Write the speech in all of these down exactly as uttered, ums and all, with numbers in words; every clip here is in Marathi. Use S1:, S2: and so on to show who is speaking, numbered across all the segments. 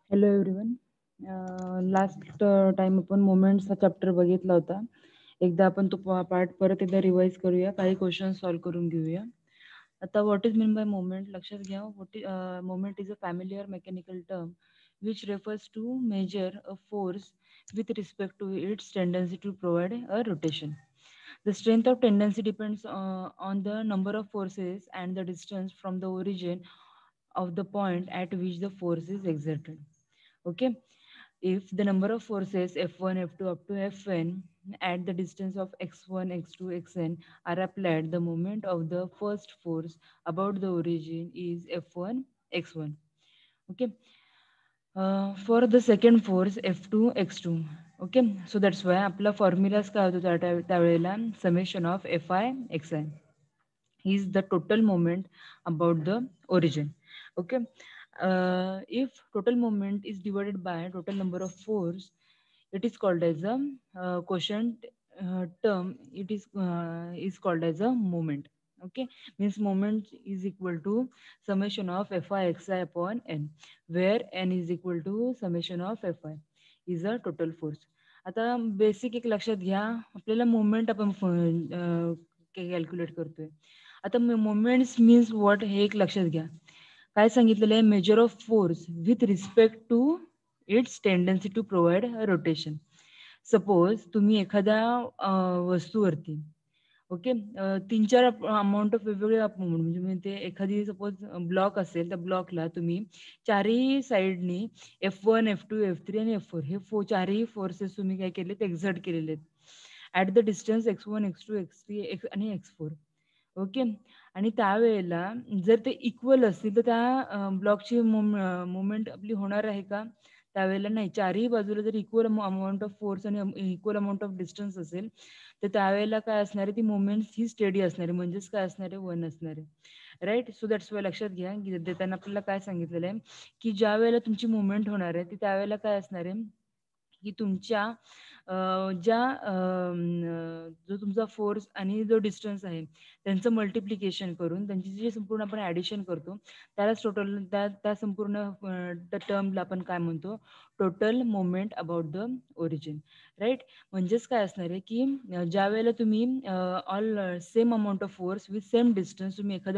S1: Hello everyone. लास्ट टाइम आपण मोमेंट्स हा चॅप्टर बघितला होता. एकदा आपण तो पार्ट परत एकदा रिवाइज करूया, काही क्वेश्चन सॉल्व्ह करून घेऊया. आता what is mean by moment लक्षात घ्या. What moment is a familiar mechanical term which refers to measure a force with respect to its tendency to provide a rotation. The strength of tendency depends uh, on the number of forces and the distance from the origin of the point at which the force is exerted. Okay, if the number of forces f one, f two up to fn at the distance of x one, x two, xn are applied, the moment of the first force about the origin is f one, x one. Okay, uh, for the second force f two, x two. Okay, so that's why आपला फॉर्म्युलाच काय होतो त्या त्या- त्यावेळेला summation of fi xi is the total moment about the origin. Okay, uh, if total moment is divided by total number of force, it is called as a uh, quotient uh, term. It is uh, is called as a moment. Okay, means moment is equal to summation of fi xi upon n, where n is equal to summation of fi is a total force. आता बेसिक एक लक्षात घ्या, आपल्याला मोमेंट आपण कॅल्क्युलेट करतोय. आता मोमेंट्स मीन्स व्हॉट हे एक लक्षात घ्या. काय सांगितलेलं आहे, measure of force with respect to its tendency to provide rotation. Suppose तुम्ही एखाद्या वस्तूवरती ओके तीन चार अमाऊंट ऑफ वेगवेगळे म्हणजे म्हणजे ते एखादी सपोज ब्लॉक असेल, त्या ब्लॉकला तुम्ही चारही साईडनी F one, F two, F three आणि एफ फोर हे फो चारही फोर्सेस तुम्ही काय केलेत, एक्झर्ट केलेले आहेत at the distance X one, X two, X three X आणि एक्स फोर. ओके, आणि त्यावेळेला जर ते इक्वल असतील तर त्या ब्लॉकची मुवमेंट आपली होणार आहे का? त्यावेळेला नाही. चारही बाजूला जर इक्वल अमाऊंट ऑफ फोर्स आणि इक्वल अमाऊंट ऑफ डिस्टन्स असेल तर त्यावेळेला काय असणार आहे, ती मुवमेंट ही स्टेडी असणार आहे, म्हणजेच काय असणार आहे, वन असणार आहे. राईट, सो दॅट्स वाय लक्षात घ्या की देताना आपल्याला काय सांगितलेलं आहे की ज्या वेळेला तुमची मुवमेंट होणार आहे ती त्यावेळेला काय असणार आहे की तुमच्या ज्या जो तुमचा फोर्स आणि जो डिस्टन्स आहे त्यांचं मल्टिप्लिकेशन करून त्यांची जी संपूर्ण आपण ॲडिशन करतो त्यालाच टोटल त्या त्या संपूर्ण टर्मला आपण काय म्हणतो, total moment about the origin. Right, म्हणजेच काय असणार आहे की ज्या वेळेला तुम्ही all same amount of force with same distance तुम्ही एखाद्या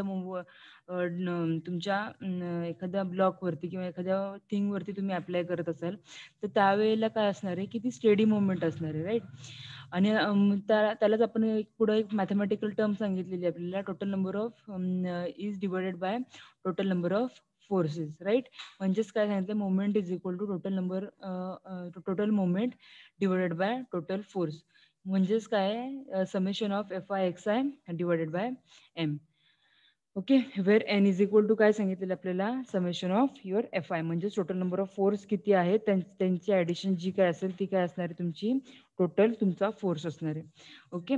S1: तुमच्या एखाद्या ब्लॉकवरती किंवा एखाद्या थिंगवरती तुम्ही अप्लाय करत असाल तर त्यावेळेला काय असणार आहे की ती स्टेडी मुवमेंट असणार आहे. राईट, आणि त्या त्यालाच आपण एक पुढं एक मॅथमॅटिकल टर्म सांगितलेली आपल्याला, total number of is divided by total number of forces. Right, म्हणजेच काय सांगितलं, moment is equal to total number total moment divided by total force. म्हणजेच काय, summation of F I X I divided by M. Okay, where N is equal to काय सांगितलेलं आपल्याला, summation of your F I, म्हणजे टोटल नंबर ऑफ फोर्स किती आहे त्यांची ॲडिशन जी काय असेल ती काय असणार आहे, तुमची टोटल तुमचा फोर्स असणार आहे. ओके,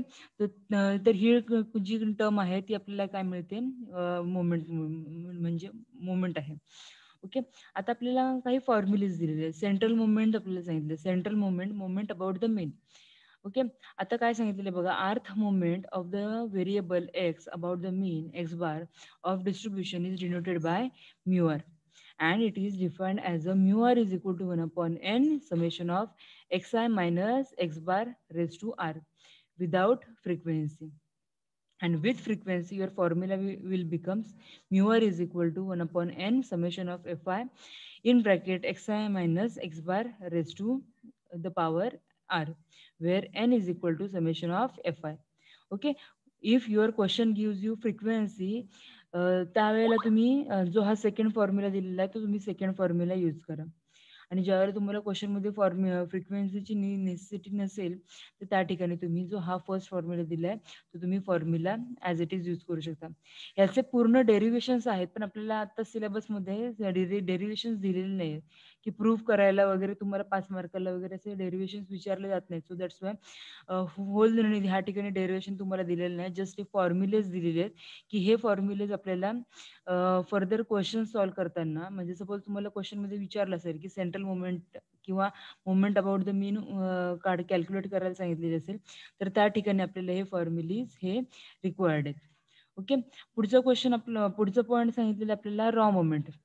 S1: तर ही जी टर्म आहे ती आपल्याला काय मिळते, मोमेंट म्हणजे मोमेंट आहे. ओके, आता आपल्याला काही फॉर्म्युलेज दिलेले आहेत. सेंट्रल मोमेंट आपल्याला सांगितले, central moment, moment about the mean. Okay, आता काय सांगितलेलं बघा, rth moment of the variable X about the mean X bar of distribution is denoted by mu R and it is defined as a mu r is equal to one upon n summation of xi minus x bar raised to r without frequency. And with frequency your formula will becomes mu r is equal to one upon n summation of fi in bracket xi minus x bar raised to the power r, where n is equal to summation of fi. Okay, if your question gives you frequency, त्यावेळेला तुम्ही जो हा सेकंड फॉर्म्युला दिलेला आहे तो तुम्ही सेकंड फॉर्म्युला यूज करा. आणि ज्यावेळेला तुम्हाला क्वेश्चनमध्ये फॉर्म्यु फ्रिक्वेन्सीची नेसेसिटी नसेल तर त्या ठिकाणी तुम्ही जो हा फर्स्ट फॉर्म्युला दिला आहे तो तुम्ही formula as it is use करू शकता. याचे पूर्ण डेरिव्हेशन्स आहेत, पण आपल्याला आता सिलेबसमध्ये डेरिव्हेशन्स दिलेले नाही आहेत की प्रूव्ह करायला वगैरे तुम्हाला पाच मार्काला वगैरे असे डेरिव्हेशन्स विचारले जात नाहीत. सो दॅट्स वाय होल ह्या ठिकाणी डेरिव्हेशन तुम्हाला दिलेलं नाही, जस्ट हे फॉर्म्युलेज दिलेले आहेत की हे फॉर्म्युलेज आपल्याला फर्दर क्वेश्चन सॉल्व्ह करताना, म्हणजे सपोज तुम्हाला क्वेश्चनमध्ये विचारलं असेल की सेंट्रल मोमेंट किंवा मोमेंट अबाउट द मीन कार्ड कॅल्क्युलेट करायला सांगितलेले असेल तर त्या ठिकाणी आपल्याला हे फॉर्म्युलीज हे रिक्वायर्ड आहेत. ओके, पुढचं क्वेश्चन आपलं पुढचं पॉईंट सांगितलेलं आपल्याला raw moment.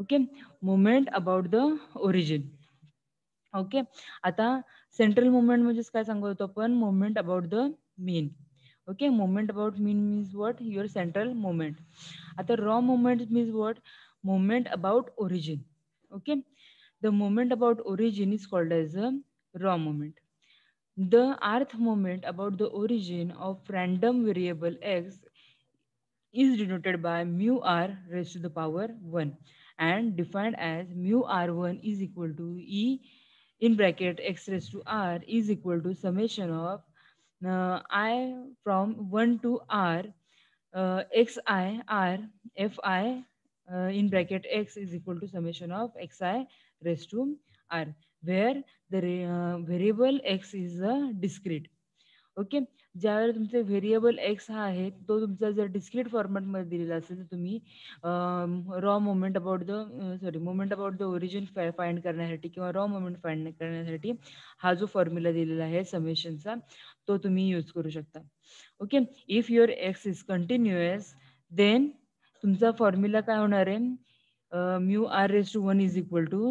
S1: Okay. Moment about the origin. Okay. आता सेंट्रल मोमेंट म्हणजेच काय सांगत होतो आपण, moment about the mean. Okay. Moment about mean means what, your central moment. आता raw moment means what, moment about origin. Okay. The moment about origin is called as a raw moment. The earth moment about the origin of random variable x is denoted by mu r raised to the power one and defined as mu r one is equal to e in bracket x raised to r is equal to summation of uh, I from one to r uh, xi r fi uh, in bracket x is equal to summation of xi raised to r, where the uh, variable x is a discrete. Okay. ज्यावेळेला तुमचे व्हेरिएबल एक्स हा आहे तो तुमचा जर डिस्क्रीट फॉर्मॅटमध्ये दिलेला असेल तर तुम्ही raw moment about the sorry moment about the origin find करण्यासाठी किंवा रॉ मोमेंट फाइंड करण्यासाठी हा जो फॉर्म्युला दिलेला आहे समेशनचा तो तुम्ही यूज करू शकता. Okay. If your x is continuous then तुमचा फॉर्म्युला काय होणार आहे, mu r raise to one is equal to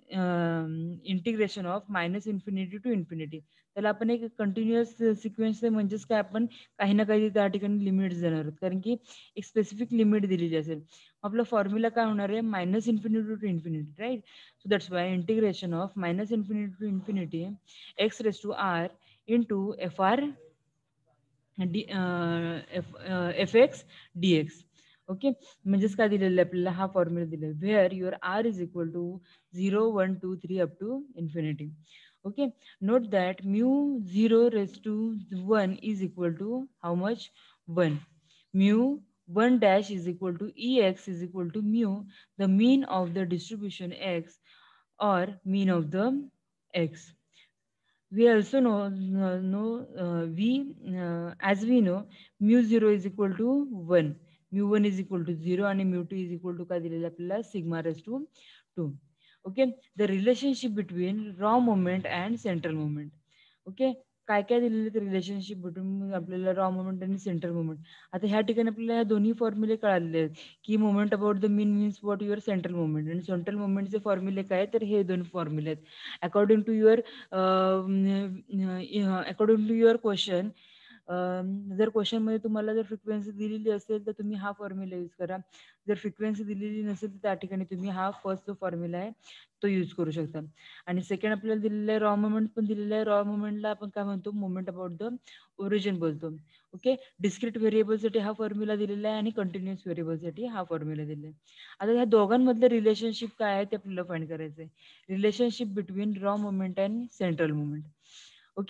S1: integration of minus infinity to infinity. त्याला आपण एक कंटिन्युअस सिक्वेन्स म्हणजेच काय आपण काही ना काही त्या ठिकाणी लिमिट्स देणार आहोत, कारण की एक स्पेसिफिक लिमिट दिलेली असेल. आपला फॉर्म्युला काय होणार आहे, minus infinity to infinity, right. So that's why integration of minus infinity to infinity x raise to r into f r d f f x d x. Okay. म्हणजेच काय दिलेलं आहे आपल्याला, हा फॉर्म्युला दिलेला आहे, where your r is equal to zero one two three up to infinity. Okay, note that mu zero raised to one is equal to how much, one. Mu one dash is equal to ex is equal to mu the mean of the distribution x or mean of the x. We also know, uh, know uh, we uh, as we know mu zero is equal to one, mu one is equal to zero and mu two is equal to काय दिलेलं आपल्याला, sigma raised to two. Okay. The relationship between raw moment and central moment. Okay. काय काय दिलेलं ते रिलेशनशिप बिटवीन आपल्याला रॉ मोमेंट आणि सेंट्रल मोमेंट. आता ह्या ठिकाणी आपल्याला ह्या दोन्ही फॉर्म्युले कळालेले आहेत की moment about the mean means what your central moment आणि सेंट्रल मोमेंटचे फॉर्म्युले काय, तर हे दोन फॉर्म्युले आहेत. According to your according to your question, जर क्वेश्चनमध्ये तुम्हाला जर फ्रिक्वेन्सी दिलेली असेल तर तुम्ही हा फॉर्म्युला यूज करा. जर फ्रिक्वेन्सी दिलेली नसेल तर त्या ठिकाणी तुम्ही हा फर्स्ट जो फॉर्म्युला आहे तो यूज करू शकता. आणि सेकंड आपल्याला दिलेलं आहे रॉ मोमेंट पण दिलेलं आहे. रॉ मोमेंटला आपण काय म्हणतो, मोमेंट अबाउट द ओरिजिन बोलतो. ओके. डिस्क्रीट व्हेरिएबलसाठी हा फॉर्म्युला दिलेला आहे आणि कंटिन्युअस व्हेरिएबलसाठी हा फॉर्म्युला दिलेला आहे. आता ह्या दोघांमधलं रिलेशनशिप काय आहे ते आपल्याला फाइंड करायचं आहे. Relationship between raw moment and central moment. Okay.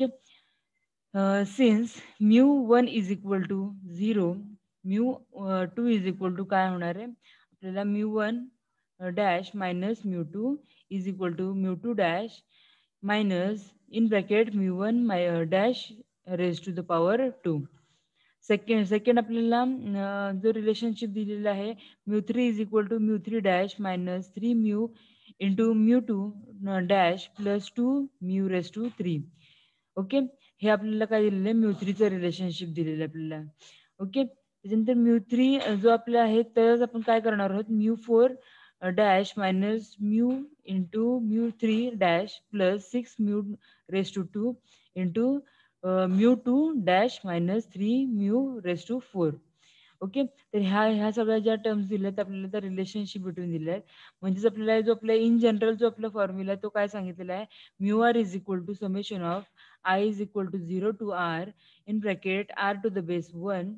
S1: Since mu one is equal to zero, mu two is equal to काय होणार आहे आपल्याला, mu one dash minus mu two is equal to mu two dash minus in bracket mu one dash raise to the power two. Second second आपल्याला जो रिलेशनशिप दिलेला आहे, mu three is equal to mu three dash minus three mu into mu two dash plus two mu raise to three. Okay. हे आपल्याला काय दिलेलं आहे, म्यू थ्रीचं रिलेशनशिप दिलेलं आहे आपल्याला. ओके. त्याच्यानंतर म्यू थ्री जो आपला आहे तरच आपण काय करणार आहोत, mu four dash minus mu into mu three dash plus six mu raise to two into mu two dash minus three mu raise to four. Okay. तर ह्या ह्या सगळ्या ज्या टर्म्स दिल्या आहेत आपल्याला त्या रिलेशनशिप बिटवीन दिल्या आहेत. म्हणजेच आपल्याला जो आपला इन जनरल जो आपला फॉर्म्युला आहे तो काय सांगितलेला आहे, mu r is equal to summation of I is equal to zero to r in bracket r to the base one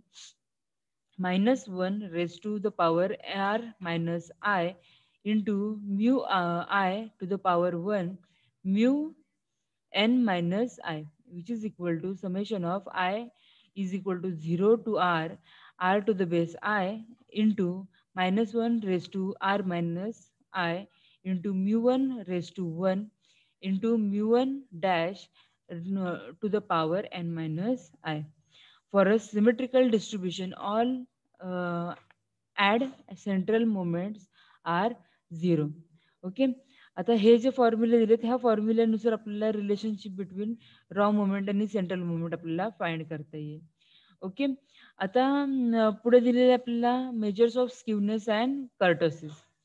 S1: minus one raised to the power r minus I into mu uh, I to the power one mu n minus I, which is equal to summation of I is equal to zero to r r to the base I into minus one raised to r minus I into mu one raised to one into mu one dash to the power n minus I. For a symmetrical distribution, all uh, add central moments are zero. ओके. आता हे जे फॉर्म्युले दिलेत ह्या फॉर्म्युल्यानुसार आपल्याला रिलेशनशिप बिटवीन रॉ मोमेंट आणि सेंट्रल मोमेंट आपल्याला फाइंड करता येईल. ओके. आता पुढे दिलेले आपल्याला measures of skewness and kurtosis.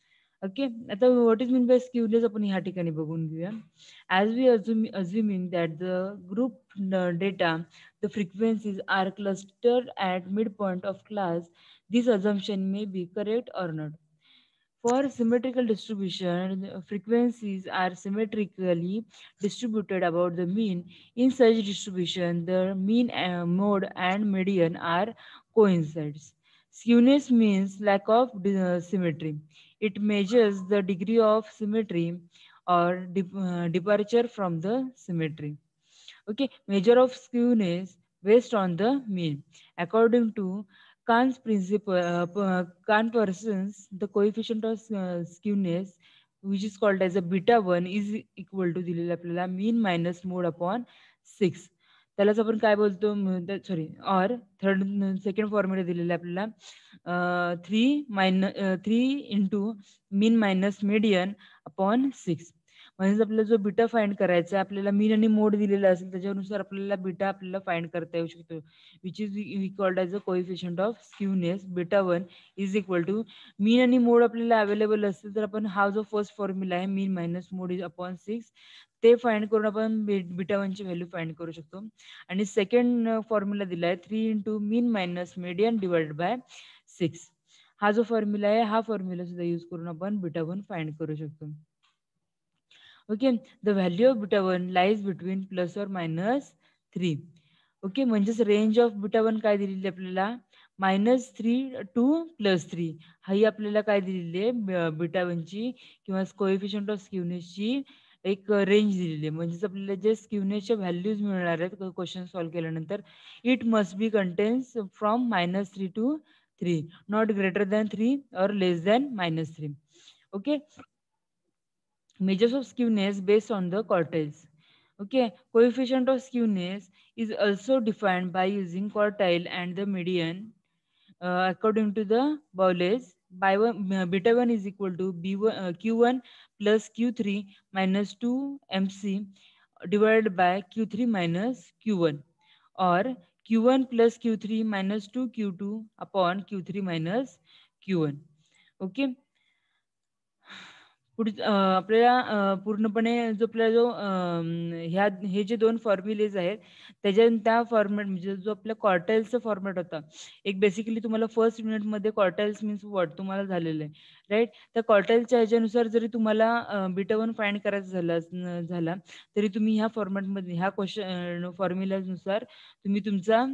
S1: Okay. आता what is mean by skewness आपण ह्या ठिकाणी बघून घेऊया. As we assume assuming that the group data the frequencies are clustered at mid point of class, this assumption may be correct or not. For symmetrical distribution, frequencies are symmetrically distributed about the mean. In such distribution, the mean, uh, mode, and median are coincides. Skewness means lack of uh, symmetry. It measures the degree of symmetry or dep- uh, departure from the symmetry. Okay, measure of skewness based on the mean. According to Kahn's principle, uh, p- uh, Kahn persons, the coefficient of uh, skewness, which is called as a beta one, is equal to दिलेलं आपल्याला mean minus mode upon six. त्यालाच आपण काय बोलतो, सॉरी, और थर्ड सेकंड फॉर्म्युला दिलेला आहे आपल्याला three mean three into mean minus median upon six. म्हणजे आपल्याला जो बीटा फाइंड करायचा आहे, आपल्याला मीन आणि मोड दिलेला असेल त्याच्यानुसार आपल्याला बीटा आपल्याला फाइंड करता येऊ शकतो, which is we called as a coefficient of skewness. Beta one is equal to mean आणि मोड आपल्याला अवेलेबल असतील तर आपण हा जो फर्स्ट फॉर्म्युला आहे mean minus mode is upon six, ते फाइंड करून आपण बीटा वनची व्हॅल्यू फाइंड करू शकतो. आणि सेकंड फॉर्म्युला दिला आहे three into mean minus median divide by six. हा जो फॉर्म्युला आहे हा फॉर्म्युला सुद्धा यूज करून आपण बीटा वन फाइंड करू शकतो. Okay, the value of beta one lies between plus और मायनस थ्री. ओके, म्हणजेच रेंज ऑफ बीटा वन काय दिलेली आपल्याला minus three to plus three. ही आपल्याला काय दिलेली आहे बीटा वनची किंवा कोएफिशियंट ऑफ स्क्यूनेसची एक रेंज दिलेली आहे. म्हणजेच आपल्याला जे स्क्यूनेसच्या व्हॅल्यूज मिळणार आहेत क्वेश्चन सॉल्व्ह केल्यानंतर, it must be contains from minus three to three, not greater than three और less than minus three. Okay, measures of skewness based on the quartiles. Okay, coefficient of skewness is also defined by using quartile and the median uh, according to the Bowles. By one, uh, beta one is equal to b one, uh, q one plus q three minus two mc divided by q three minus q one, or q one plus q three minus two q two upon q three minus q one. Okay, पुढे आपल्याला अ, पूर्णपणे जो आपला जो अं, ह्या हे जे दोन फॉर्म्युलेज आहेत त्याच्या त्या फॉर्मॅट म्हणजे जो आपल्या क्वार्टाईल्सचा फॉर्मॅट होता, एक बेसिकली तुम्हाला फर्स्ट युनिटमध्ये क्वार्टाईल्स मीन्स व्हॉट तुम्हाला झालेलं आहे, राईट. त्या क्वार्टाईलच्या ह्याच्यानुसार जरी तुम्हाला बीटा वन फाइंड करायचं झालं न- झाला तरी तुम्ही ह्या फॉर्मॅटमध्ये ह्या क्वेश्चन फॉर्म्युलानुसार तुम्ही तुमचा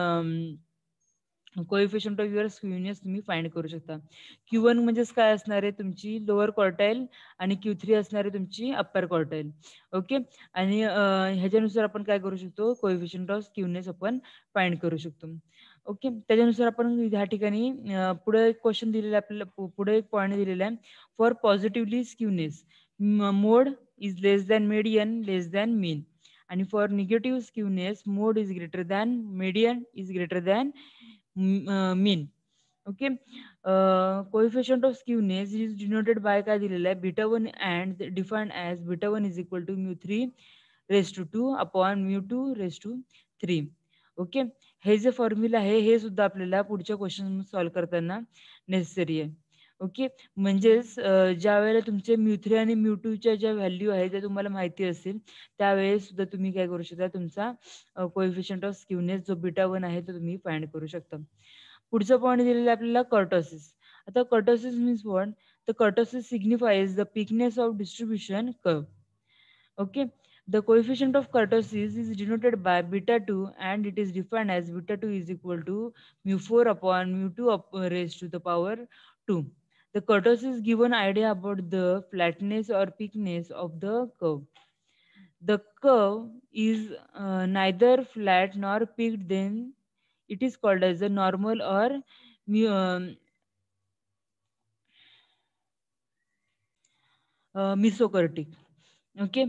S1: कोएफिशियंट ऑफ युअर स्क्यूनेस तुम्ही फाइंड करू शकता. क्यू वन म्हणजेच काय असणार आहे तुमची लोअर क्वार्टाईल आणि क्यू थ्री असणार आहे तुमची अप्पर क्वार्टाईल. ओके, आणि अं, ह्याच्यानुसार आपण काय करू शकतो कोएफिशियंट ऑफ स्क्यूनेस आपण फाइंड करू शकतो. ओके, त्याच्यानुसार आपण ह्या ठिकाणी अं, पुढे एक क्वेश्चन दिलेला आहे आपल्याला, पु- पुढे एक पॉईंट दिलेला आहे. For positively skewness mode is less than median less than mean, आणि for negative skewness mode is greater than median is greater than mean. Okay, uh, coefficient of skewness is denoted by काय दिलेलं आहे beta one and defined as beta one is equal to mu three raised to two upon mu two raised to three. Okay, हे जे फॉर्म्युला आहे हे सुद्धा आपल्याला पुढच्या क्वेश्चन सॉल्व्ह करताना नेसेसरी आहे. ओके, म्हणजेच अं, ज्या वेळेला तुमचे म्यू थ्री आणि म्यू टूच्या ज्या व्हॅल्यू आहेत त्या तुम्हाला माहिती असतील त्यावेळेस सुद्धा तुम्ही काय करू शकता तुमचा कोएफिशियंट ऑफ स्क्यूनेस जो बीटा वन आहे तो तुम्ही फाइंड करू शकता. पुढचा पॉईंट दिलेला आहे आपल्याला कर्टोसिस. आता kurtosis means what, the kurtosis signifies the peakness of distribution curve. Okay, the coefficient of kurtosis is denoted by beta two and it is defined as beta two is equal to mu four upon mu two up, uh, raised to the power two. The kurtosis give an idea about the flatness or peakness of the curve. The curve is uh, neither flat nor peaked, then it is called as a normal or mu, um, uh, mesokurtic. Okay,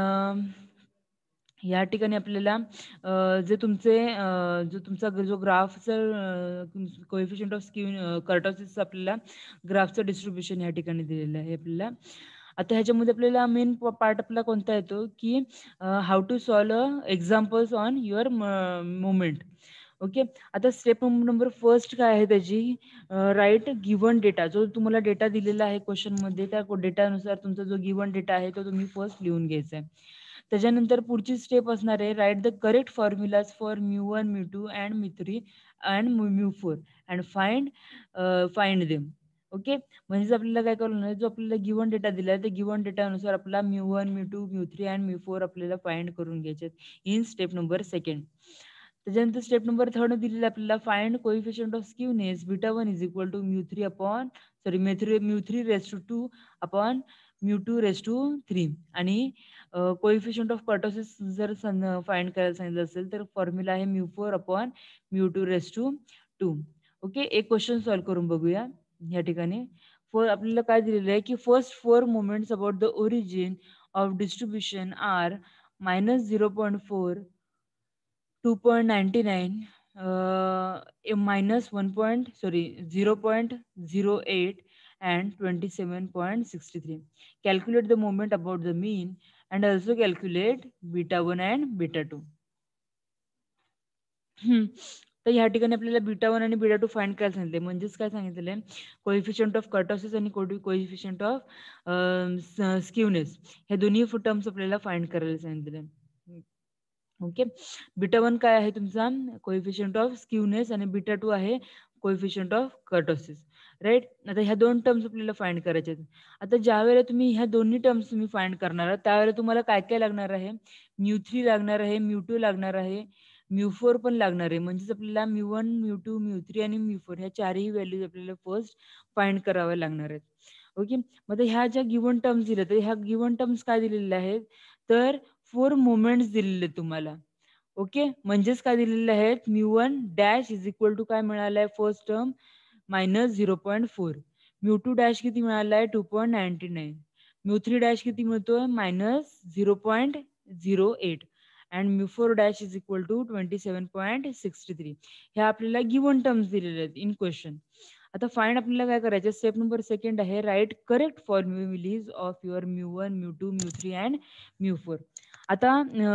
S1: या ठिकाणी आपल्याला अ, जे तुमचे अ, जो तुमचा ग- जो ग्राफचं कोएफिशियंट ऑफ स्क्यू कर्टोसिस आपल्याला ग्राफचं डिस्ट्रीब्युशन या ठिकाणी दिलेलं आहे आपल्याला. आता ह्याच्यामध्ये आपल्याला मेन पार्ट आपला कोणता येतो की how to solve examples on your movement. Okay. आता स्टेप नंबर फर्स्ट काय आहे त्याची, राईट गिव्हन डेटा. जो तुम्हाला डेटा दिलेला आहे क्वेश्चनमध्ये त्या डेटानुसार तुमचा जो गिव्हन डेटा आहे तो तुम्ही फर्स्ट लिहून घ्यायचा आहे. त्याच्यानंतर पुढची स्टेप असणार आहे, write the correct formulas for mu one mu two and mu three and mu four and find find them. Okay. म्हणजेच आपल्याला काय करू, जो आपल्याला गिव्हन डेटा दिला आहे त्या गिव्हन डेटानुसार आपला mu one mu two mu three and mu four आपल्याला फाइंड करून घ्यायचे इन स्टेप नंबर सेकंड. त्याच्यानंतर स्टेप नंबर थर्ड दिलेला आपल्याला, find coefficient of skewness beta one is equal to mu three upon sorry mu three mu three raise to two upon mu two raise to three. आणि कोइफिशियंट ऑफ कर्टोसिस जर फाइंड करायला सांगितलं असेल तर फॉर्म्युला आहे mu four upon mu two raise to two. Okay. एक क्वेश्चन सॉल्व्ह करून बघूया या ठिकाणी. फॉर आपल्याला काय दिलेलं आहे की first four moments about the origin of distribution are minus zero point four, two point nine nine, uh, a minus one point sorry zero point zero eight and twenty-seven point six three. Calculate the moment about the mean and also calculate beta one and beta two. हम्म. तर या ठिकाणी आपल्याला बीटा वन आणि बीटा टू फाइंड करायला सांगितले. म्हणजेच काय सांगितलेलं आहे, कोइफिशियंट ऑफ कर्टोसिस आणि कोइफिशियंट ऑफ स्क्यूनेस हे दोन्ही टर्म्स आपल्याला फाइंड करायला सांगितलेले आहे. ओके. बीटा वन काय आहे तुमचा, कोइफिशियंट ऑफ स्क्यूनेस आणि बीटा टू आहे कोइफिशियंट ऑफ कर्टोसिस. राईट. आता ह्या दोन टर्म्स आपल्याला फाइंड करायचे आहेत. आता ज्या वेळेला तुम्ही ह्या दोन्ही टर्म्स तुम्ही फाइंड करणार आहात त्यावेळेला तुम्हाला काय काय लागणार आहे, म्यू थ्री लागणार आहे, म्यू टू लागणार आहे, म्यू फोर पण लागणार आहे. म्हणजेच आपल्याला mu one mu two mu three आणि म्यू फोर ह्या चारही व्हॅल्यूज आपल्याला फर्स्ट फाइंड कराव्या लागणार आहेत. ओके. मग ह्या ज्या गिव्हन टर्म्स दिल्या तर ह्या गिव्हन टर्म्स काय दिलेल्या आहेत, तर फोर मोमेंट्स दिलेले तुम्हाला. ओके. म्हणजेच काय दिलेले आहेत, mu one dash is equal to काय मिळालं आहे first term minus zero point four, mu two dash किती मिळाला आहे two point ninety nine, mu three dash किती मिळतोय minus zero point zero eight and mu four dash is equal to twenty seven point sixty three. ह्या आपल्याला गिव्हन टर्म्स दिलेले आहेत इन क्वेश्चन. आता फाइंड आपल्याला काय करायचं, स्टेप नंबर सेकंड आहे, write correct formulae of your mu one mu two mu three and mu four. आता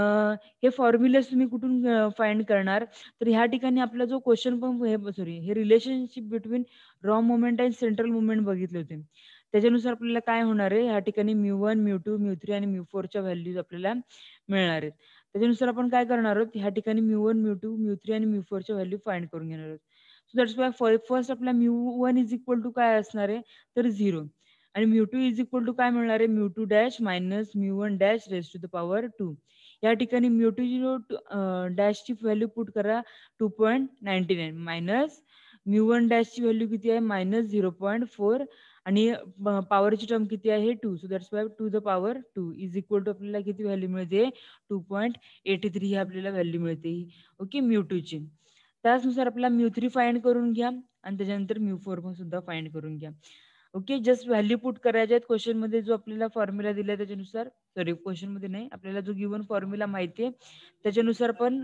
S1: हे फॉर्म्युलेस तुम्ही कुठून फाइंड करणार, तर ह्या ठिकाणी आपला जो क्वेश्चन पण हे सॉरी हे रिलेशनशिप बिटवीन रॉ मोमेंट आणि सेंट्रल मोमेंट बघितले होते. त्याच्यानुसार आपल्याला काय होणार आहे, ह्या ठिकाणी mu one mu two mu three आणि म्यू फोरच्या व्हॅल्यूज आपल्याला मिळणार आहेत. त्याच्यानुसार आपण काय करणार आहोत, ह्या ठिकाणी mu one mu two mu three आणि म्यू फोरच्या व्हॅल्यू फाइंड करून घेणार आहोत. सो दॅट्स वाय फर्स्ट आपला mu one is equal to काय असणार आहे, तर झिरो. आणि mu two is equal to काय मिळणार आहे, mu two dash minus mu one dash raise to the power two. या ठिकाणी म्यू टू झिरो डॅशची व्हॅल्यू पुट करा two point ninety nine minus mu one डॅशची value किती आहे मायनस झिरो पॉईंट फोर आणि पॉवरची टर्म किती आहे two. So that's why two the power two is equal to आपल्याला किती व्हॅल्यू मिळते, टू पॉईंट एटी थ्री ही आपल्याला व्हॅल्यू मिळते. ओके. म्यू टूची. त्याचनुसार आपल्याला म्यू थ्री फाइंड करून घ्या आणि त्याच्यानंतर म्यू फोर पण सुद्धा फाइंड करून घ्या. ओके. जस्ट व्हॅल्यू पुट करायच्या आहेत क्वेश्चन मध्ये जो आपल्याला फॉर्म्युला दिलाय त्याच्यानुसार, सॉरी क्वेश्चन मध्ये नाही, आपल्याला जो गिव्हन फॉर्म्युला माहिती आहे त्याच्यानुसार पण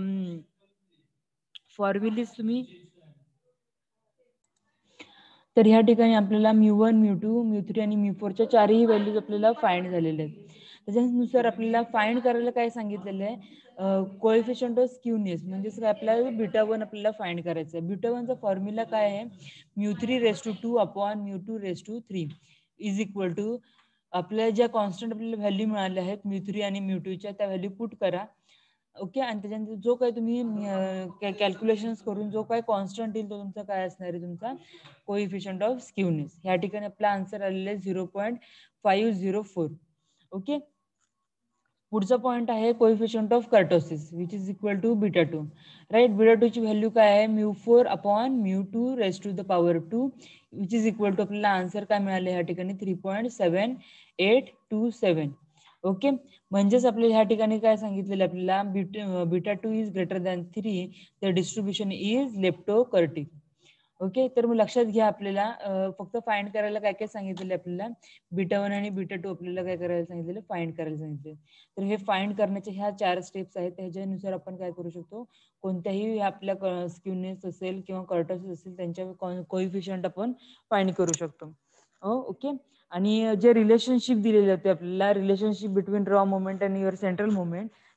S1: फॉर्म्युलीज तुम्ही. तर ह्या ठिकाणी आपल्याला mu one mu two mu three आणि म्यू फोरच्या चारही व्हॅल्यूज आपल्याला फाइंड झालेल्या आहेत. त्याच्यानुसार आपल्याला फाइंड करायला काय सांगितलेलं आहे, कोएफिशियंट ऑफ स्क्यूनेस म्हणजेच काय आपल्याला बीटा वन आपल्याला फाइंड करायचं आहे. बीटा वनचा फॉर्म्युला काय आहे, mu three raise to two upon mu two raise to three is equal to आपल्या ज्या कॉन्स्टंट आपल्याला व्हॅल्यू मिळाल्या आहेत म्यू थ्री आणि म्यू टूच्या त्या व्हॅल्यू पुट करा. ओके. आणि त्याच्यानंतर जो काही तुम्ही कॅल्क्युलेशन करून जो काही कॉन्स्टंट येईल तो तुमचा काय असणार आहे, तुमचा कोइफिशियंट ऑफ स्क्यूनेस. ह्या ठिकाणी आपला आन्सर आलेला आहे zero point five zero four. Okay. पुढचा पॉईंट आहे coefficient of kurtosis which is equal to beta two. Right. Beta two ची व्हॅल्यू काय आहे, mu four upon mu two raise to the power two which is equal to आपल्याला आन्सर काय मिळाले ह्या ठिकाणी three point seven eight two seven. Okay. म्हणजेच आपल्याला ह्या ठिकाणी काय सांगितलेलं आपल्याला, beta beta two is greater than three the distribution is leptokurtic. Okay. तर मग लक्षात घ्या आपल्याला फक्त फाइंड करायला काय काय सांगितलेलं आपल्याला, बीटा वन आणि बीटा टू आपल्याला काय करायला सांगितलेलं, फाइंड करायला सांगितले. तर हे फाइंड करण्याच्या ह्या चार स्टेप्स आहेत. त्याच्यानुसार आपण काय करू शकतो, कोणत्याही आपल्या स्क्यूनेस असेल किंवा कर्टोसिस असेल त्यांच्या कोइफिशियंट आपण फाइंड करू शकतो. ओके. आणि जे रिलेशनशिप दिलेले होते आपल्याला, रिलेशनशिप बिटवीन रॉ मोमेंट आणि युअर सेंट्रल मोमेंट,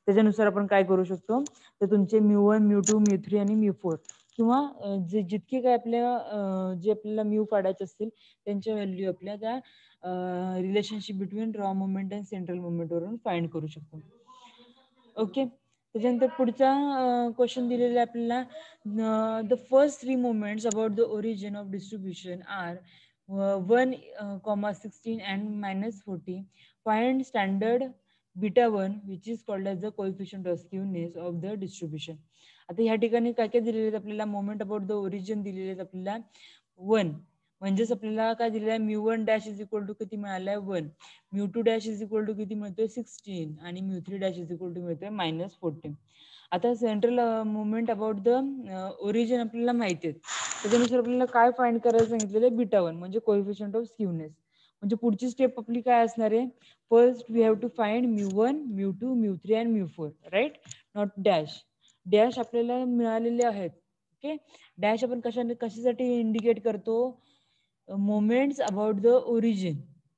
S1: त्याच्यानुसार आपण काय करू शकतो, तर तुमचे mu one mu two mu three आणि म्यू फोर किंवा जे जितके काय आपल्या जे आपल्याला म्यू काढायचे असतील त्यांच्या व्हॅल्यू आपल्या त्या relationship between raw movement and central movement वरून फाइंड करू शकतो. ओके, त्याच्यानंतर पुढचा क्वेश्चन दिलेला आपल्याला, the first three movements about the origin of distribution are one comma sixteen and minus forty. Find standard beta one which is called as the coefficient of skewness of the distribution. आता ह्या ठिकाणी काय काय दिलेले आहेत आपल्याला, मोमेंट अबाउट द ओरिजिन दिलेले आहेत आपल्याला वन, म्हणजेच आपल्याला काय दिलेलं आहे, mu one dash is equal to किती मिळालाय one, mu two dash is equal to किती मिळतोय सिक्स्टीन आणि mu three dash is equal to मिळतोय मायनस फोर्टीन. आता central movement about the origin आपल्याला माहिती आहे, त्याच्यानुसार आपल्याला काय फाइंड करायला सांगितलेलं आहे, बीटा वन म्हणजे कोएफिशियंट ऑफ स्क्यूनेस. म्हणजे पुढची स्टेप आपली काय असणार आहे, first we have to find mu one mu two mu three and mu four, right, not dash. Dash आपल्याला मिळालेले आहेत. ओके, डॅश आपण कशा कशासाठी इंडिकेट करतो, moments about the origin.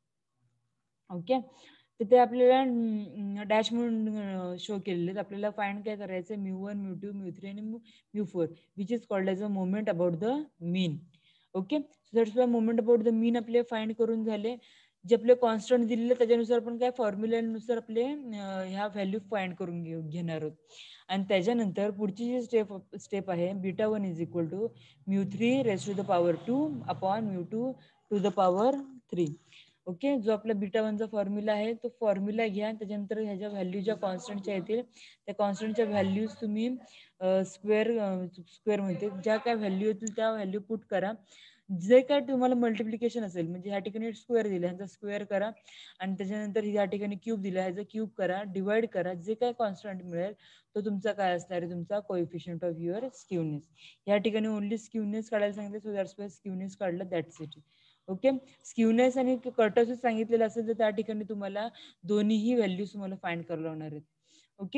S1: Okay, तर ते आपल्याला डॅश म्हणून शो केलेले आहेत. आपल्याला फाइंड काय करायचं, mu one mu two mu three आणि mu four which is called as a moment about the mean. Okay, so that's why moment about the mean आपले फाइंड करून झाले. जे आपले कॉन्स्टंट दिलेले त्याच्यानुसार आपण काय फॉर्म्युल्यानुसार आपले ह्या व्हॅल्यू फाइंड करून घेऊ घेणार आहोत. आणि त्याच्यानंतर पुढची जी स्टेप स्टेप आहे, beta one is equal to mu three raise to the power two upon mu two to the power three. Okay, जो आपला बीटा वनचा फॉर्म्युला आहे तो फॉर्म्युला घ्या, त्याच्यानंतर ह्याच्या व्हॅल्यू ज्या कॉन्स्टंटच्या येतील त्या कॉन्स्टंटच्या व्हॅल्यूज तुम्ही स्क्वेअर स्क्वेअर म्हणते ज्या काय व्हॅल्यू येतील त्या व्हॅल्यू पुट करा. जे काय तुम्हाला मल्टिप्लिकेशन असेल, म्हणजे ह्या ठिकाणी स्क्वेअर दिला ह्याचा स्क्वेअर करा आणि त्याच्यानंतर ह्या ठिकाणी क्यूब दिला ह्याचा क्यूब करा, डिवाइड करा, जे काय कॉन्स्टंट मिळेल तो तुमचा काय असणार आहे, तुमचा कोएफिशियंट ऑफ युअर स्क्यूनेस. या ठिकाणी ओनली स्क्यूनेस काढायला सांगितलं, सो दॅट्स वाय स्क्यूनेस काढलं, दॅट्स इट. ओके, स्क्यूनेस आणि कर्टोसिस सांगितलेलं असेल तर त्या ठिकाणी तुम्हाला दोन्हीही व्हॅल्यूज तुम्हाला फाइंड करायला होणार आहेत. ओके,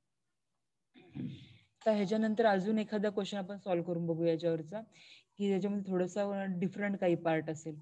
S1: तर ह्याच्यानंतर अजून एखादा क्वेश्चन आपण सॉल्व्ह करून बघू याच्यावरचा, की त्याच्यामध्ये थोडासा डिफरंट काही पार्ट असेल.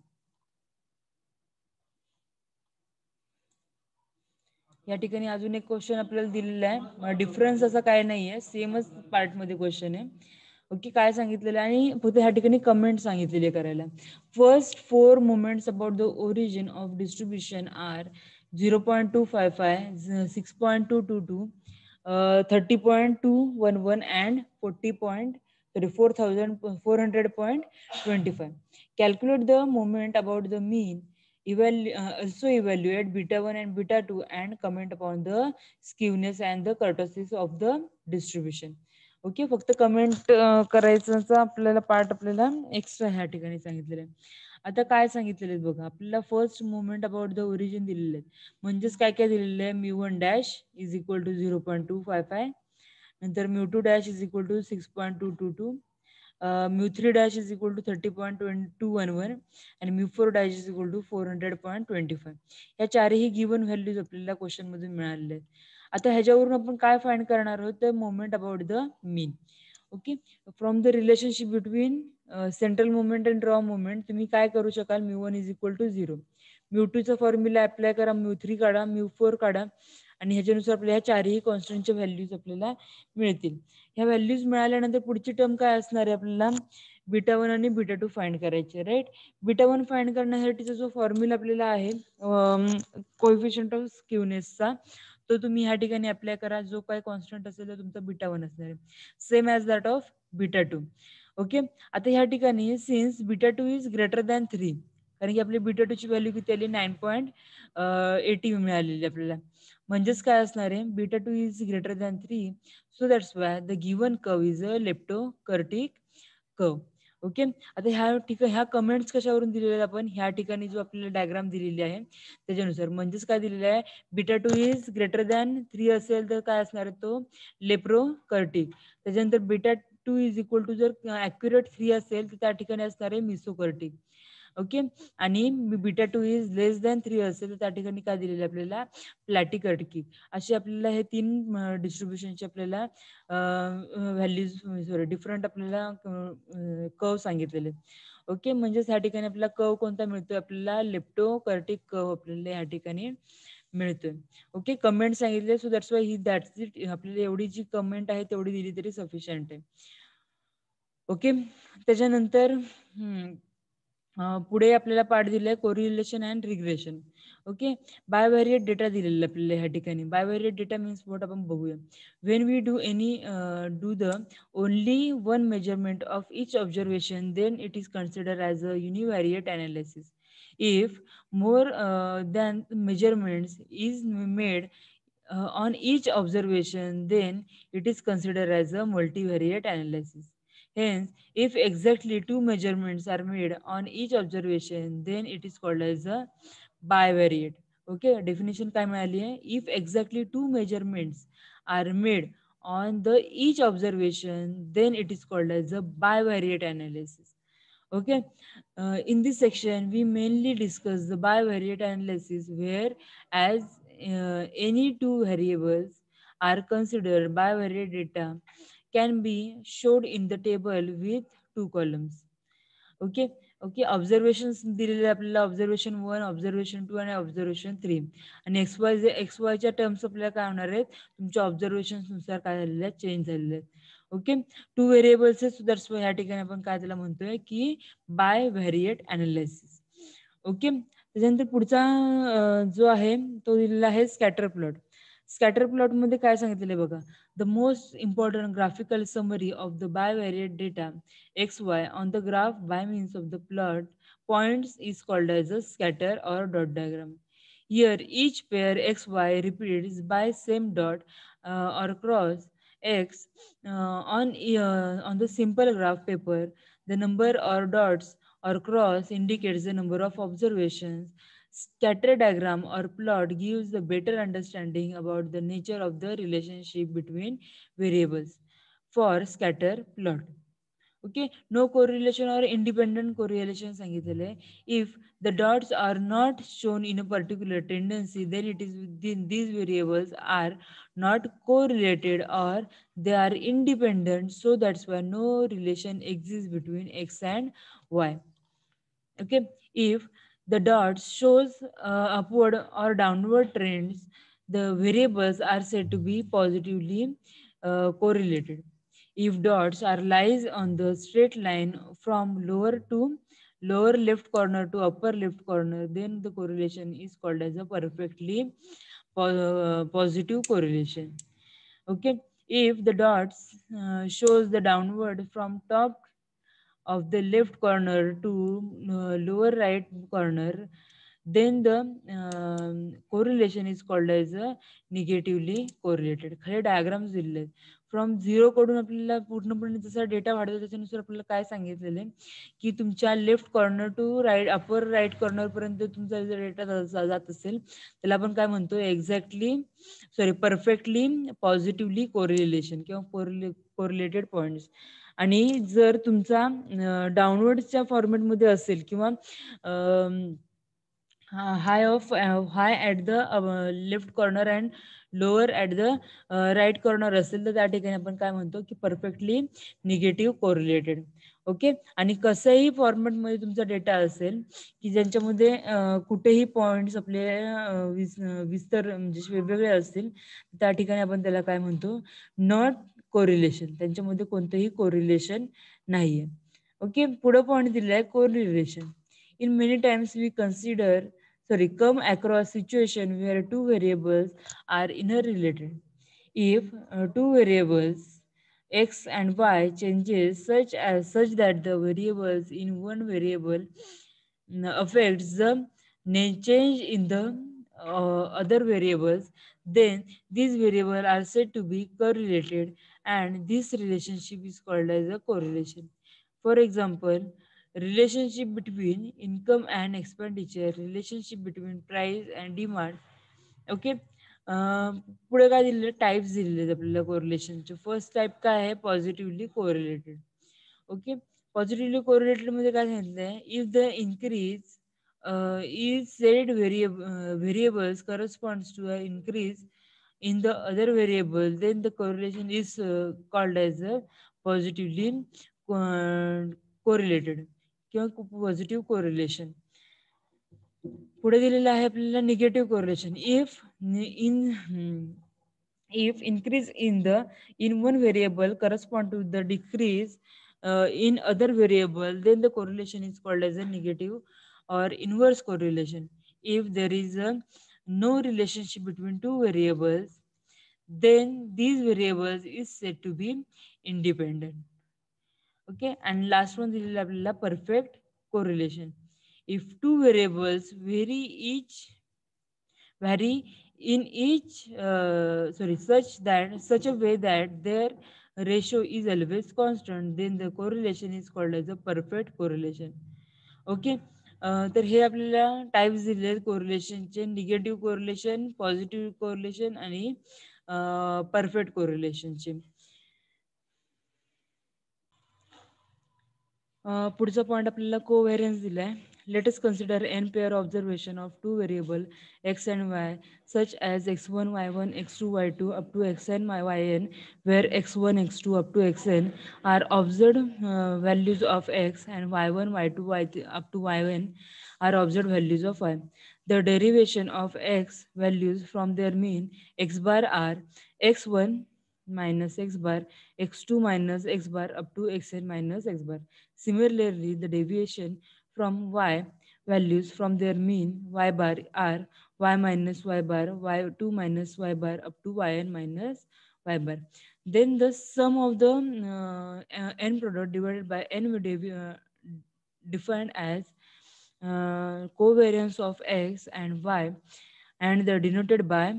S1: या ठिकाणी अजून एक क्वेश्चन आपल्याला दिलेला आहे, डिफरन्स असा काय नाहीये, सेमच पार्ट मध्ये क्वेश्चन आहे. ओके, काय सांगितलेलं आहे आणि फक्त ह्या ठिकाणी कमेंट सांगितलेले करायला. First four movements about the origin of distribution are zero point two five five six point two two two thirty point two one one and forty point sorry four thousand four hundred point twenty five. Calculate the moment about the mean. Evalu uh, also evaluate beta one and beta two and comment upon the skewness and the kurtosis of the distribution. Okay, फक्त कमेंट करायचं आपल्याला पार्ट आपल्याला एक्स्ट्रा ह्या ठिकाणी सांगितलेलं आहे. आता काय सांगितलेलं आहे बघा, आपल्याला first movement about the origin दिलेले आहेत, म्हणजेच काय काय दिलेलं आहे, mu one dash is equal to zero point two five five, नंतर mu two dash is equal to six point two two two, mu three dash is equal to thirty point two one one आणि mu four dash is equal to four hundred point twenty five. या चारही गिवन व्हॅल्यूज आपल्याला क्वेश्चन मधून मिळालेले आहेत. आता ह्याच्यावरून आपण काय फाइंड करणार आहोत, तर moment about the mean. Okay, from the relationship between central movement and raw movement तुम्ही काय करू शकाल, mu one is equal to zero, mu टूचा फॉर्म्युला अप्लाय करा, म्यू थ्री काढा, म्यू फोर काढा आणि ह्याच्यानुसार आपल्या ह्या चारही कॉन्स्टंटच्या व्हॅल्यूज आपल्याला मिळतील. ह्या व्हॅल्यूज मिळाल्यानंतर पुढची टर्म काय असणार आहे, आपल्याला बीटा वन आणि बीटा टू फाइंड करायचे, राईट. बीटा वन फाइंड करण्यासाठीचा जो फॉर्म्युला आपल्याला आहे कोएफिशियंट ऑफ स्क्यूनेसचा, तो तुम्ही ह्या ठिकाणी अप्लाय करा. जो काय कॉन्स्टंट असेल तो तुमचा बीटा वन असणार आहे, same as that of beta two. Okay, आता ह्या ठिकाणी since beta two is greater than three, कारण की आपली बीटा टू ची व्हॅल्यू किती आली, नाईन पॉईंट एटी मिळालेली आपल्याला, म्हणजेच काय असणार आहे, beta two is greater than three, so that's why the given curve is a leptokurtic curve. Okay, आता ह्या ठिकाणी ह्या कमेंट्स कशावरून दिलेल्या आहेत आपण, ह्या ठिकाणी जो आपल्याला डायग्राम दिलेली आहे त्याच्यानुसार, म्हणजेच काय दिलेलं आहे, beta two is greater than three असेल तर काय असणार आहे, तो लेप्रोकर्टिक. त्याच्यानंतर beta two is equal to जर ॲक्युरेट थ्री असेल तर त्या ठिकाणी असणार आहे मिसोकर्टिक. ओके, आणि beta two is less than three असेल तर त्या ठिकाणी काय दिलेलं आपल्याला, प्लॅटिकर्टिक. असे आपल्याला हे तीन डिस्ट्रीब्युशनचे आपल्याला व्हॅल्यूज सॉरी डिफरंट आपल्याला कर्व सांगितलेले. ओके, म्हणजेच ह्या ठिकाणी आपल्याला कर्व कोणता मिळतोय, आपल्याला लेप्टोकर्टिक कर्व आपल्याला ह्या ठिकाणी मिळतोय. ओके, कमेंट सांगितले, सो दॅट्स वाय ही दॅट्स इट. आपल्याला एवढी जी कमेंट आहे तेवढी दिली तरी सफिशियंट आहे. ओके, त्याच्यानंतर पुढे आपल्याला पाठ दिलाय correlation and regression. Okay, bivariate data दिलेला आपल्याला ह्या ठिकाणी. बायव्हेरिएट डेटा मीन्स व्हॉट आपण बघूया. When we do any do the only one measurement of each observation, then it is considered as a univariate analysis. If more uh, than measurements is made uh, on each observation, then it is considered as a multivariate analysis. Hence, if exactly two measurements are made on each observation, then it is called as a bivariate. Okay, definition काय मिळाली आहे? If exactly two measurements are made on the each observation, then it is called as a bivariate analysis. Okay, uh, in this section we mainly discuss the bivariate analysis, where as uh, any two variables are considered bivariate data can be showed in the table with two columns. Okay okay, observation दिलेले आपल्याला ऑब्झर्वेशन वन, ऑब्झर्वेशन टू आणि ऑब्झर्वेशन थ्री. आणि एक्स वाय जे एक्स वायच्या टर्म्स आपल्याला काय होणार आहेत, तुमच्या ऑब्झर्वेशननुसार काय झालेले आहेत, चेंज झालेले आहेत. ओके, टू व्हेरिएबल्स सुद्धा ह्या ठिकाणी आपण काय त्याला म्हणतोय की बाय व्हेरिएट अनालिसिस. ओके, त्याच्यानंतर पुढचा जो आहे तो दिलेला आहे स्कॅटर प्लॉट. स्कॅटर प्लॉट मध्ये काय सांगितलेलं बघा, the most important graphical summary of the bivariate data X Y on the graph by means of the plot points is called as a scatter or dot diagram. Here each pair xy repeats by same dot uh, or cross x uh, on uh, on the simple graph paper. The number or dots or cross indicates the number of observations. Scatter diagram or plot gives a better understanding about the nature of the relationship between variables. For scatter plot, okay, no correlation or independent correlation सांगितलेलं आहे. If the dots are not shown in a particular tendency, then it is within these variables are not correlated or they are independent, so that's why no relation exists between x and y. Okay, if the dots shows uh, upward or downward trends, the variables are said to be positively uh, correlated. If dots are lies on the straight line from lower to lower left corner to upper left corner, then the correlation is called as a perfectly po uh, positive correlation. Okay, if the dots uh, shows the downward from top of the left corner to uh, lower right corner, then the um, correlation is called as a negatively correlated. खरे डायग्राम्स दिलेले आहेत. फ्रॉम झिरो कडून आपल्याला पूर्णपणे जसा डेटा वाढतो त्याच्यानुसार आपल्याला काय सांगितलेलं आहे की तुमच्या left corner to right upper right corner पर्यंत तुमचा जर डेटा जात असेल त्याला आपण काय म्हणतो, exactly sorry perfectly positively correlation किंवा कोरिलेटेड पॉइंट्स. आणि जर तुमचा डाउनवर्डच्या फॉर्मेटमध्ये असेल किंवा high of high at the left corner and lower at the right corner असेल तर त्या ठिकाणी आपण काय म्हणतो की परफेक्टली निगेटिव्ह कोरिलेटेड. ओके, आणि कसंही फॉर्मॅटमध्ये तुमचा डेटा असेल की ज्यांच्यामध्ये कुठेही पॉइंट्स आपले विस्तर म्हणजे वेगवेगळे असतील त्या ठिकाणी आपण त्याला काय म्हणतो, नॉट कोरिलेशन, त्यांच्यामध्ये कोणतंही कोरिलेशन नाहीये. ओके, पुढे पॉइंट दिलाय आहे correlation. In many times we consider sorry come across situation where two variables are interrelated. If uh, two variables x and y changes such as such that the variables in one variable mm, affects the change in the uh, other variables, then these variables are said to be correlated, and this relationship is called as a correlation. For example, relationship between income and expenditure, relationship between price and demand. Okay, पुढे काय दिलेलं, टाइप्स दिलेले आहेत आपल्याला कोरिलेशनचे. फर्स्ट टाइप काय आहे, positively correlated. Okay, positively correlated मध्ये काय सांगितलंय, if the increase is said variable variables corresponds to a increase in the other variable, then the correlation is uh, called as a positively uh, correlated किंवा positive correlation. पुढे दिलेलं आहे आपल्याला negative correlation. If in if increase in the in one variable correspond to the decrease uh, in other variable, then the correlation is called as a negative or inverse correlation. If there is a no relationship between two variables, then these variables is said to be independent. Okay, and last one दिलेलं आपल्याला perfect correlation. If two variables vary each vary in each uh, sorry such that such a way that their ratio is always constant, then the correlation is called as a perfect correlation. Okay, तर हे आपल्याला टाइप्स दिले आहेत कोरिलेशनचे. निगेटिव्ह कोरिलेशन, पॉझिटिव्ह कोरिलेशन आणि परफेक्ट कोरिलेशनचे. पुढचा पॉईंट आपल्याला कोव्हेरियन्स दिलाय. Let us consider n pair observation of two variable x and y such as x one, y one, x two, y two up to xn, yn, where x one, x two up to xn are observed uh, values of x and y one, y two, y three up to yn are observed values of y. The derivation of x values from their mean x bar are x one minus x bar, x two minus x bar up to xn minus x bar. Similarly, the deviation from y values from their mean y bar are y minus y bar, y two minus y bar up to yn minus y bar. Then the sum of the uh, uh, n product divided by n will be uh, defined as uh, covariance of x and y, and they're denoted by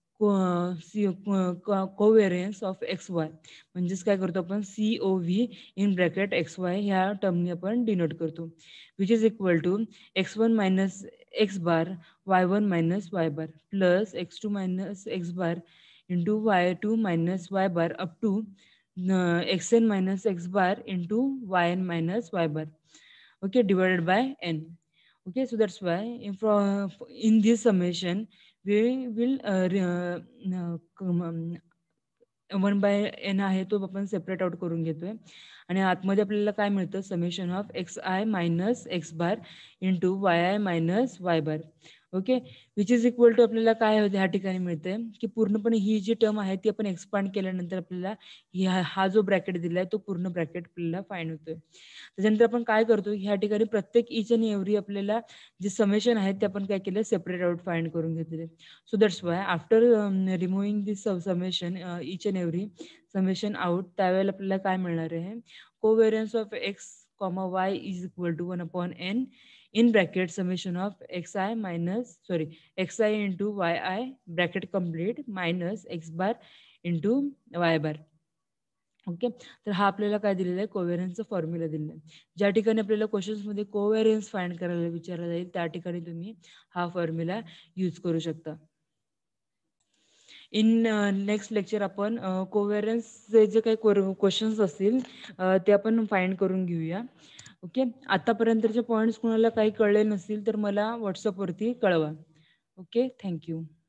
S1: covariance of X Y. म्हणजेच काय करतो आपण C O V in bracket X Y ह्या टर्मने आपण डिनोट करतो, which is equal to X one minus X bar Y one minus Y bar plus X two minus X bar into Y two minus Y bar up to X N minus X bar into Y N minus Y bar. Okay, divided by n. Okay, so that's why in, in this summation we will uh, one by N आहे तो आपण सेपरेट आउट करून घेतोय आणि आतमध्ये आपल्याला काय मिळतं summation of X I minus X bar into Y I minus Y bar. Okay, which is equal to आपल्याला काय होते ह्या ठिकाणी मिळते की पूर्णपणे ही जी टर्म आहे ती आपण एक्सपांड केल्यानंतर आपल्याला हा जो ब्रॅकेट दिलाय तो पूर्ण ब्रॅकेट आपल्याला फाइंड होतोय. त्याच्यानंतर आपण काय करतो ह्या ठिकाणी प्रत्येक इच आणि एव्हरी आपल्याला जे समेशन आहेत ते आपण काय केलं सेपरेट आउट फाइंड करून घेतले. So that's why after removing this summation each and every summation out त्यावेळेला आपल्याला काय मिळणार आहे covariance of X comma Y is equal to one upon N in bracket summation of xi minus sorry xi into yi bracket complete minus x bar into y bar. Okay, तर हा आपल्याला काय दिलेला आहे कोव्हेरियन्सचा फॉर्म्युला दिलेला आहे. ज्या ठिकाणी आपल्याला क्वेश्चन्स मध्ये कोव्हेरियन्स फाइंड करायला विचारला जाईल त्या ठिकाणी तुम्ही हा फॉर्म्युला यूज करू शकता. इन नेक्स्ट लेक्चर आपण कोव्हेरियन्सचे जे काही क्वेश्चन्स असतील ते आपण फाइंड करून घेऊया. ओके, आतापर्यंतचे पॉईंट्स कुणाला काही कळले नसतील तर मला व्हॉट्सअपवरती कळवा. Okay, thank you.